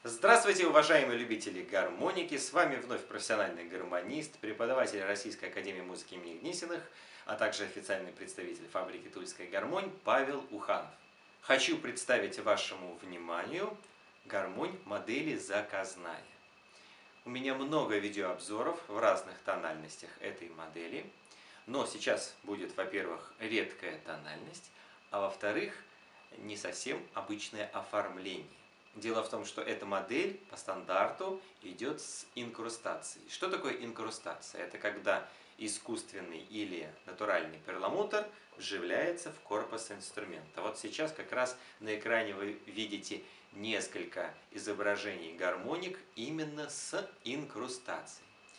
Здравствуйте, уважаемые любители гармоники! С вами вновь профессиональный гармонист, преподаватель Российской академии музыки имени Гнесиных, а также официальный представитель фабрики «Тульская гармонь» Павел Уханов. Хочу представить вашему вниманию гармонь модели «Заказная». У меня много видеообзоров в разных тональностях этой модели, но сейчас будет, во-первых, редкая тональность, а во-вторых, не совсем обычное оформление. Дело в том, что эта модель по стандарту идет с инкрустацией. Что такое инкрустация? Это когда искусственный или натуральный перламутр вживляется в корпус инструмента. Вот сейчас как раз на экране вы видите несколько изображений гармоник именно с инкрустацией.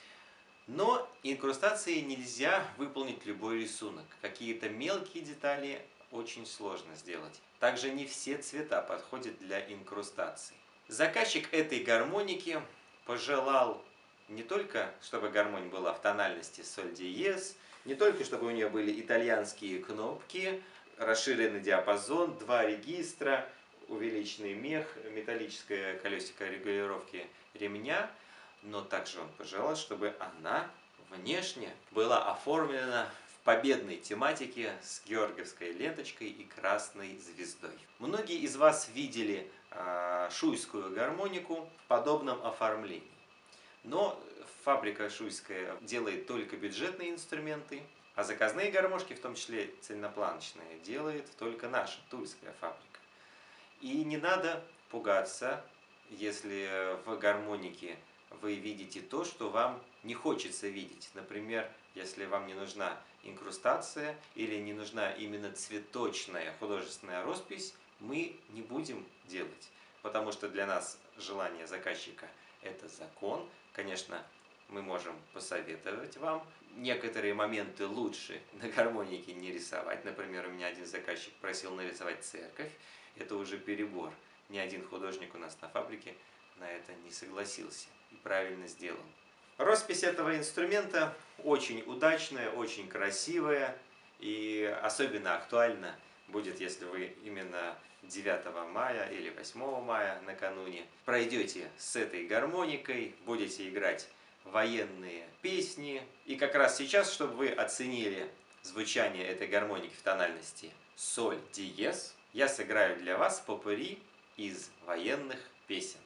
Но инкрустацией нельзя выполнить любой рисунок. Какие-то мелкие детали очень сложно сделать. Также не все цвета подходят для инкрустации. Заказчик этой гармоники пожелал не только, чтобы гармонь была в тональности соль диез, не только, чтобы у нее были итальянские кнопки, расширенный диапазон, 2 регистра, увеличенный мех, металлическое колесико регулировки ремня, но также он пожелал, чтобы она внешне была оформлена победной тематике с георгиевской ленточкой и красной звездой. Многие из вас видели шуйскую гармонику в подобном оформлении. Но фабрика шуйская делает только бюджетные инструменты, а заказные гармошки, в том числе цельнопланочные, делает только наша тульская фабрика. И не надо пугаться, если в гармонике вы видите то, что вам не хочется видеть. Например, если вам не нужна инкрустация или не нужна именно цветочная художественная роспись, мы не будем делать. Потому что для нас желание заказчика – это закон. Конечно, мы можем посоветовать вам. Некоторые моменты лучше на гармонике не рисовать. Например, у меня один заказчик просил нарисовать церковь. Это уже перебор. Ни один художник у нас на фабрике на это не согласился и правильно сделал. Роспись этого инструмента очень удачная, очень красивая и особенно актуальна будет, если вы именно 9 мая или 8 мая накануне пройдете с этой гармоникой, будете играть военные песни. И как раз сейчас, чтобы вы оценили звучание этой гармоники в тональности соль диез, я сыграю для вас попурри из военных песен.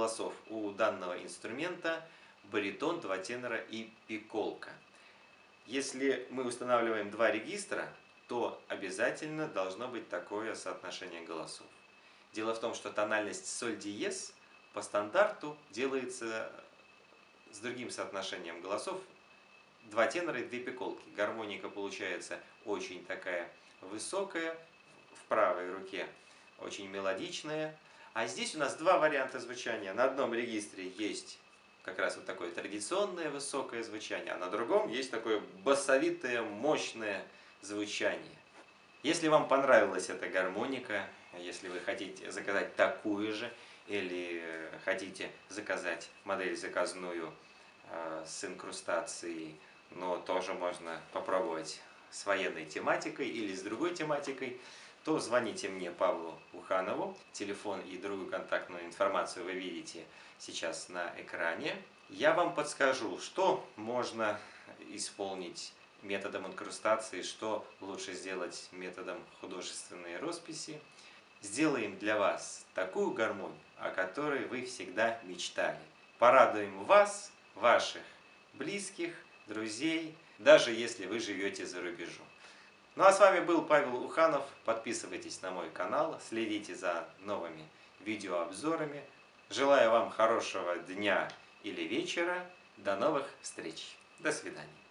голосов у данного инструмента баритон, два тенора и пиколка. Если мы устанавливаем два регистра, то обязательно должно быть такое соотношение голосов. Дело в том, что тональность соль диез по стандарту делается с другим соотношением голосов. Два тенора и две пиколки. Гармоника получается очень такая высокая, в правой руке очень мелодичная. А здесь у нас два варианта звучания. На одном регистре есть как раз вот такое традиционное высокое звучание, а на другом есть такое басовитое, мощное звучание. Если вам понравилась эта гармоника, если вы хотите заказать такую же, или хотите заказать модель заказную с инкрустацией, но тоже можно попробовать с военной тематикой или с другой тематикой, то звоните мне, Павлу Уханову. Телефон и другую контактную информацию вы видите сейчас на экране. Я вам подскажу, что можно исполнить методом инкрустации, что лучше сделать методом художественной росписи. Сделаем для вас такую гармонию, о которой вы всегда мечтали. Порадуем вас, ваших близких, друзей, даже если вы живете за рубежом. Ну а с вами был Павел Уханов. Подписывайтесь на мой канал, следите за новыми видеообзорами. Желаю вам хорошего дня или вечера. До новых встреч. До свидания.